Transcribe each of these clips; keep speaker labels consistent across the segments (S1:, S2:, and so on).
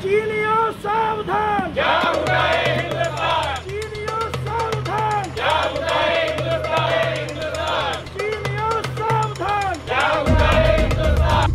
S1: चीनियों सावधान,
S2: क्या उठाए हिंदुस्तान,
S1: चीनियों सावधान,
S2: क्या उठाए हिंदुस्तान,
S1: चीनियों सावधान,
S2: क्या उठाए हिंदुस्तान।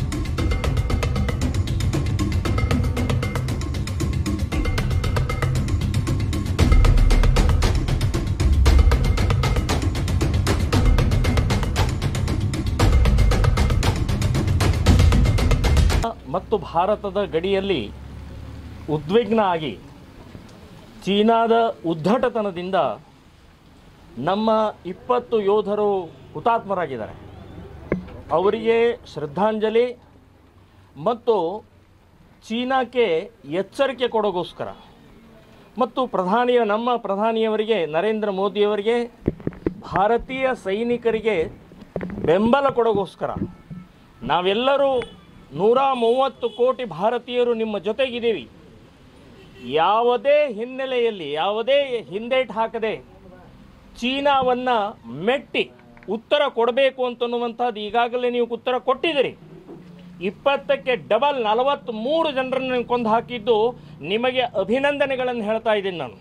S3: ಮತ್ತು ಭಾರತದ ಗಡಿಯಲ್ಲಿ ಉದ್ವಿಗ್ನ ಆಗಿ ಚೀನಾದ ಉದ್ದಟತನದಿಂದ ನಮ್ಮ 20 ಯೋಧರು ಹುತಾತ್ಮರಾಗಿದ್ದಾರೆ. ಅವರಿಗೆ ಶ್ರದ್ಧಾಂಜಲಿ ಮತ್ತು ಚೀನಾಕ್ಕೆ ಎಚ್ಚರಿಕೆ ಕೊಡೋಗೋಸ್ಕರ ಮತ್ತು ನಮ್ಮ ಪ್ರಧಾನಿಯವರಿಗೆ ನರೇಂದ್ರ ಮೋದಿಯವರಿಗೆ ಭಾರತೀಯ ಸೈನಿಕರಿಗೆ ಬೆಂಬಲ ಕೊಡೋಗೋಸ್ಕರ ನಾವೆಲ್ಲರೂ 130 ಕೋಟಿ ಭಾರತೀಯರು ನಿಮ್ಮ ಜೊತೆಗಿದ್ದೀವಿ. ಯಾವುದೇ ಹಿನ್ನೆಲೆಯಲ್ಲಿ ಯಾವುದೇ ಹಿಂದೇಟು ಹಾಕದೆ ಚೀನಾವನ್ನು ಮೆಟ್ಟಿ ಉತ್ತರ ಕೊಡಬೇಕು ಅಂತನ್ನುವಂಥದ್ದು ಈಗಾಗಲೇ ನೀವು ಉತ್ತರ ಕೊಟ್ಟಿದ್ದೀರಿ. 20ಕ್ಕೆ ಡಬಲ್ 43 ಜನರನ್ನು ಕೊಂದು ಹಾಕಿದ್ದು ನಿಮಗೆ ಅಭಿನಂದನೆಗಳನ್ನು ಹೇಳ್ತಾ ಇದ್ದೀನಿ ನಾನು.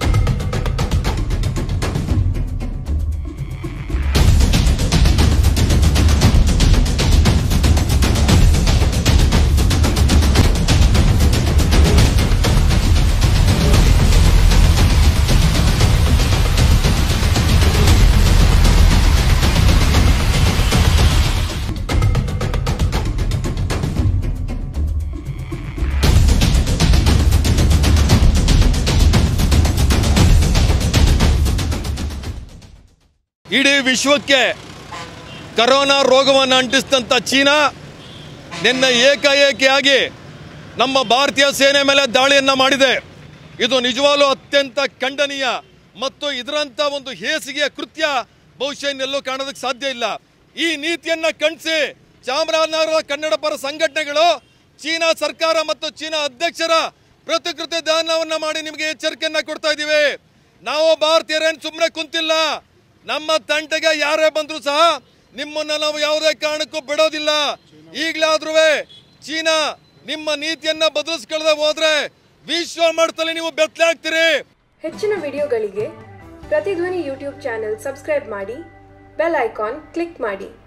S4: ಇಡೀ ವಿಶ್ವಕ್ಕೆ ಕರೋನಾ ರೋಗವನ್ನು ಅಂಟಿಸಿದಂಥ ಚೀನಾ ನಿನ್ನೆ ಏಕಾಏಕಿಯಾಗಿ ನಮ್ಮ ಭಾರತೀಯ ಸೇನೆ ಮೇಲೆ ದಾಳಿಯನ್ನು ಮಾಡಿದೆ. ಇದು ನಿಜವಾಗ್ಲೂ ಅತ್ಯಂತ ಖಂಡನೀಯ ಮತ್ತು ಇದರಂಥ ಒಂದು ಹೇಸಿಗೆಯ ಕೃತ್ಯ ಬಹುಶಃ ಇನ್ನೆಲ್ಲೂ ಕಾಣೋದಕ್ಕೆ ಸಾಧ್ಯ ಇಲ್ಲ. ಈ ನೀತಿಯನ್ನು ಖಂಡಿಸಿ ಚಾಮರಾಜನಗರದ ಕನ್ನಡ ಪರ ಸಂಘಟನೆಗಳು ಚೀನಾ ಸರ್ಕಾರ ಮತ್ತು ಚೀನಾ ಅಧ್ಯಕ್ಷರ ಪ್ರತಿಕೃತಿ ದಾನವನ್ನು ಮಾಡಿ ನಿಮಗೆ ಎಚ್ಚರಿಕೆಯನ್ನು ಕೊಡ್ತಾ ಇದ್ದೀವಿ. ನಾವು ಭಾರತೀಯರೇನು ಸುಮ್ಮನೆ ಕುಂತಿಲ್ಲ. ನಮ್ಮ ತಂಟೆಗೆ ಯಾರೇ ಬಂದರೂ ಸಹ ನಿಮ್ಮನ್ನ ನಾವು ಯಾವುದೇ ಕಾರಣಕ್ಕೂ ಬಿಡೋದಿಲ್ಲ. ಈಗಲಾದ್ರೂ ಚೀನಾ ನಿಮ್ಮ ನೀತಿಯನ್ನ ಬದಲಿಸಿಕೊಳ್ಳದೆ ಹೋದ್ರೆ ವಿಶ್ವ ಮಟ್ಟದಲ್ಲಿ ನೀವು ಬೆತ್ತಲೆ ಆಗ್ತೀರಿ.
S5: ಹೆಚ್ಚಿನ ವಿಡಿಯೋಗಳಿಗೆ ಪ್ರತಿಧ್ವನಿ ಯೂಟ್ಯೂಬ್ ಚಾನೆಲ್ ಸಬ್ಸ್ಕ್ರೈಬ್ ಮಾಡಿ, ಬೆಲ್ ಐಕಾನ್ ಕ್ಲಿಕ್ ಮಾಡಿ.